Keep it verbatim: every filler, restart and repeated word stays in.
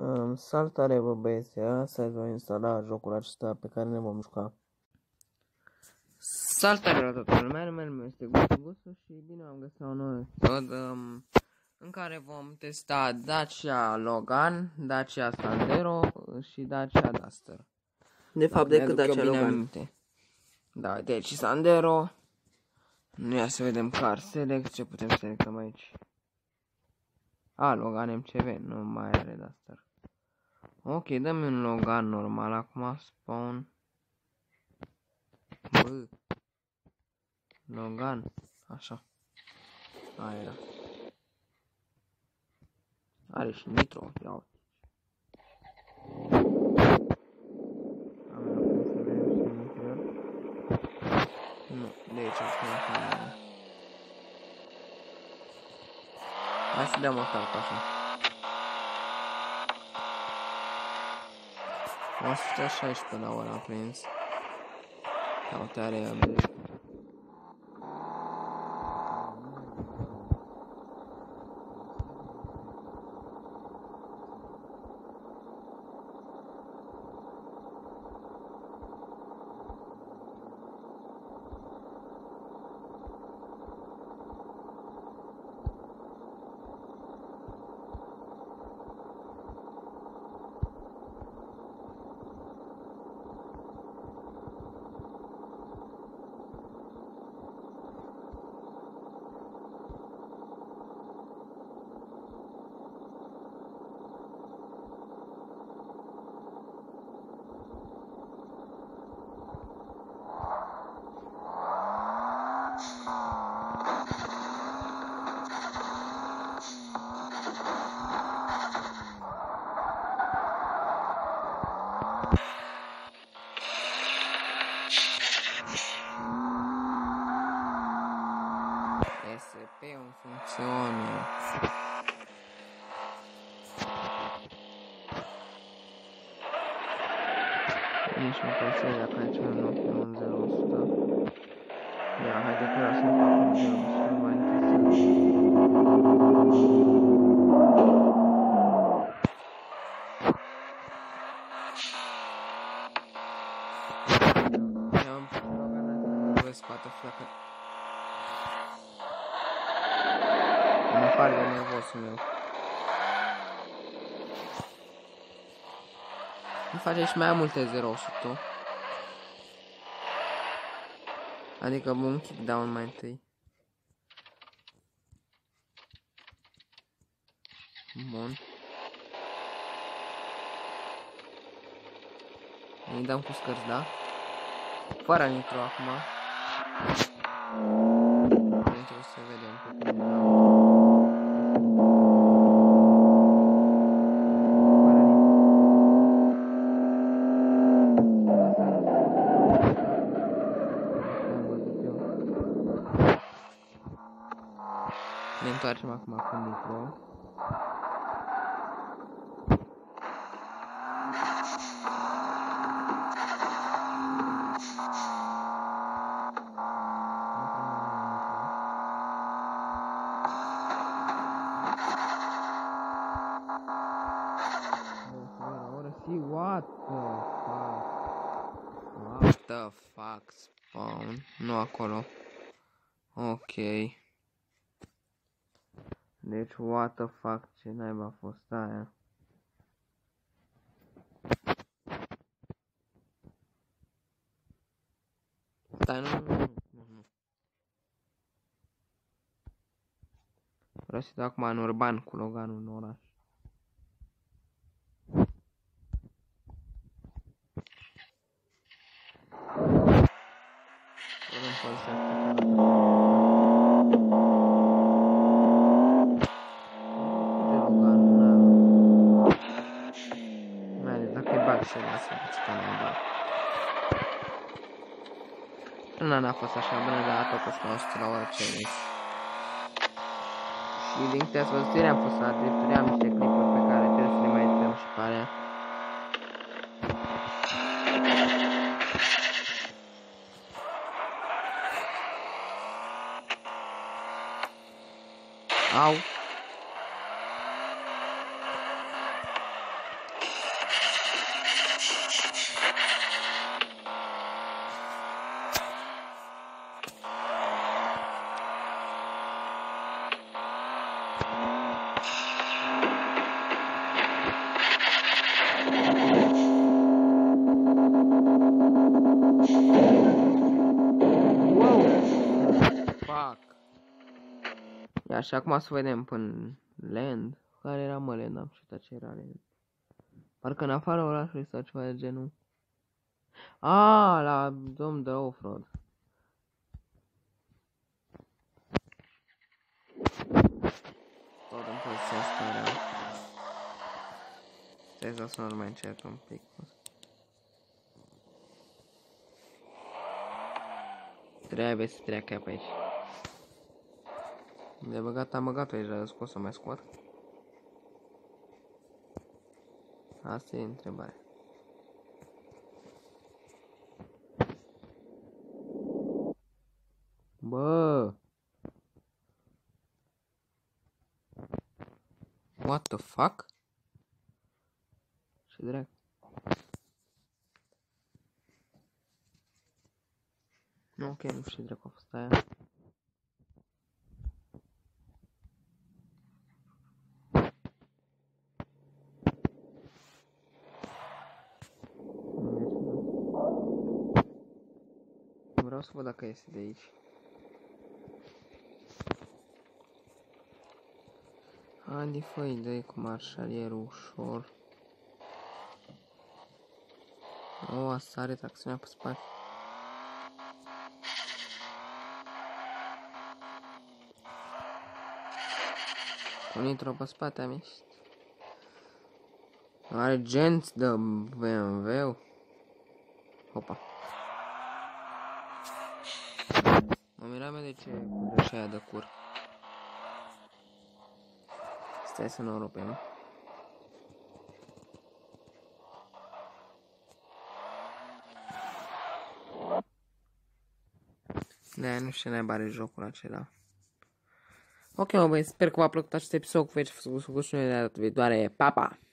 Um, salutare bă băieți, astăzi voi instala jocul acesta pe care ne vom juca. Salutare la toată lumea, numele meu este Gusu Gusu și bine am găsit un nou episod um, în care vom testa Dacia Logan, Dacia Sandero și Dacia Duster. De fapt, decât Dacia Logan. Aminte. Da, deci Sandero. Nu ia să vedem car select, ce putem selectăm aici. A, Logan M C V, nu mai are Duster. Ok, dăm un Logan normal acum, spawn. Bă. Logan, așa. Aia era. Are și nitro, ia uite. Am acum să vedem și interior. Nu, de aici acum. Hai să dăm o start așa. o sută șaisprezece la ora am prins. Cautare update. S P în funcțiune. Nici nu consider dacă aici nu fi un zero o sută. Ia, haide că vreau să-mi fac un zero o sută mai întâi să... Ia-mi pus Logan, nu vezi spate flacă. În afară de nervosul meu. Îmi face și mai multe zero o sută. Adică un kickdown mai întâi. Bun. Îi dăm cu scărți, da? Fără nitro acum. Trebuie să vedem pe cum dau. Ne întoarcem acum cu nitro. What the fuck? What the fuck, spawn? Nu acolo. Ok. Deci, what the fuck, ce naiba a fost aia? Stai, nu, nu, nu, nu, nu. Vreau să dau acum în urban cu Loganul în oraș. Vrem poliția asta. Și lasă că nu da. Nu n-a fost așa bună, dar a tot fost la o sută la orice vis. Și din câte ați văzut, ieri am fost la drepturi, am niște clipuri pe care trebuie să le mai dăm și pe alea. Au! Ia, și acum să vedem până Land. Care era, mă, Land? Am știut ce era Land. Parcă în afara orașului sau ceva de genul. A, la domn de off-road. Tot în poziția asta era. Stai să nu mai încerc un pic. Trebuie să treacă pe aici. De băgat am băgat-o aici, dar scos să mai scot. Asta e întrebarea. Bă! What the fuck? Ce drag? Nu, ok, nu știu ce dracu a fost aia. Vreau să văd dacă este de aici. Adi, fă-i, dă-i cu marșalierul ușor. O, a sare tracțiunea pe spate. Cu nitro pe spate am ieșit. Are genți de B M W. Opa. Mă miram de ce curge și aia de cur. Stai să nu o rupem. Da, nu știu ce naiba are jocul acela. Ok, mă băi, sper că v-a plăcut acest episod. Cu veți să vă de data viitoare. Pa, pa!